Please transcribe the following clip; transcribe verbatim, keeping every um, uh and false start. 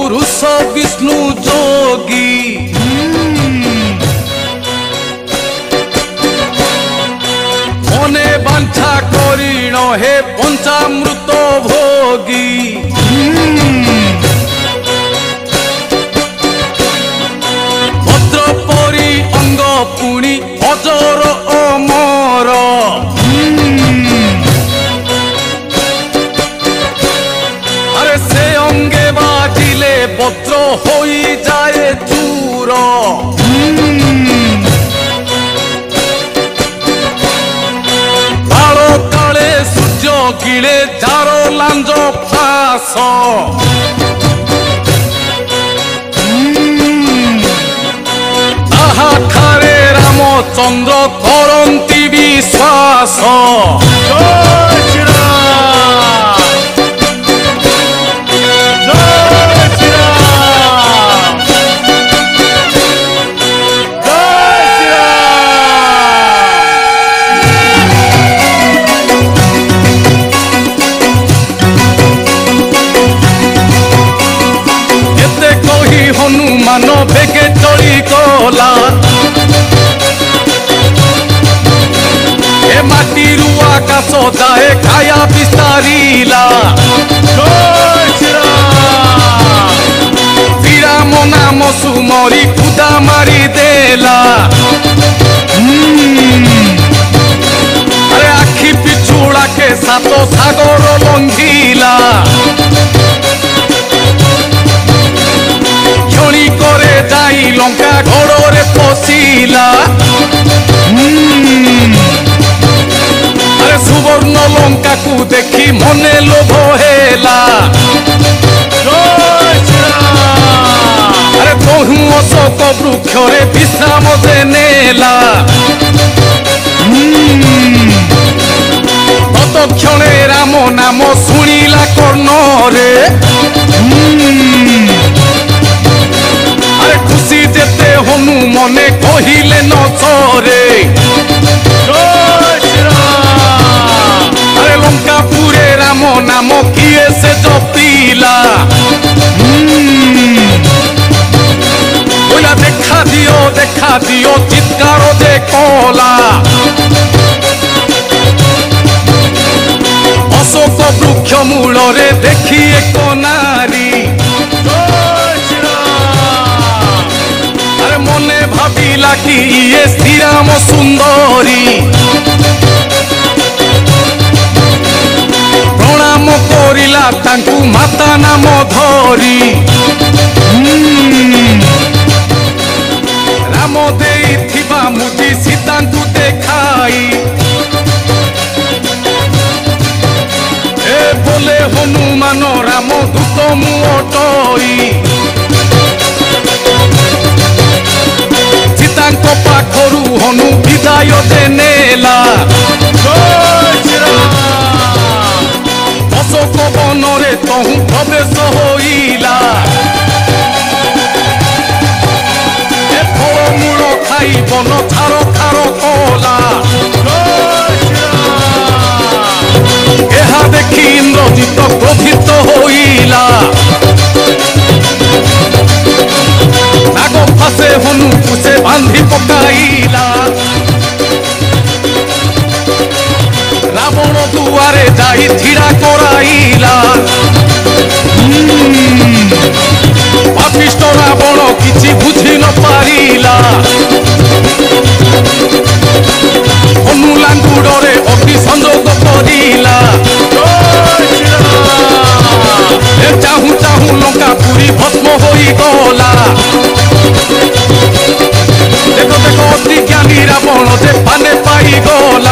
पुरुष विष्णु जोगी मने बांछा करिण हे पंचामृत भोगी भद्रपरी अंग पुणी अजर अमर अरे से अंगे बाजिले वज्र होई जाए चूर बाल काले सूर्य गिले जार लांज फास ताहा ठारे रामचंद्र करंती विश्वास हनुमान बेगे चली गला ए माटी आकाश जाए काया विस्तारिला श्रीराम नाम सुमरी खुदा मारी देला अरे आखि पिछुड़ा के सात सागर लंघिला क्षणी करे जाई लंका घोड़े पशिला अरे सुवर्ण लंका को देखी मने लोभ हेला अरे बहु अशोक वृक्ष रे विश्राम से नेला तत्क्षणे राम नाम शुणिला कर्ण रे अरे खुशी जेते हनुमने कहिले न चरे अरे लंकापुरे राम नाम किए से जपिला बोला देखा दियो देखा दियो चित्कार दे कला अशोक वृक्ष मूल रे देखी एक नारी मने भाविला कि ये श्रीराम सुंदरी प्रणाम करिला तांकु माता नाम धरी राम देइथिबा मुदी सीतांकु देखाई ए बोले हनुमान राम दूत मु अटई सीतांको पाखरु हनु विदाय देनेला अशोक वन रे तहु प्रवेश होइला ए फलमूल खाई बन छार खार कला एहा देखी इंद्रजित क्रोधित होइला नाग फासे हनु कुसे बांधी पकाइला रावण दुआरे जाई छिड़ा कराइला पापिष्ट रावण किछि बुझी न पारिला हनु लांगुडरे अग्नि संयोग करिला चाहू चाहू लंका पुरी भस्म होई गला देखो देखो अति ज्ञानी रावण जे पाने पाई गला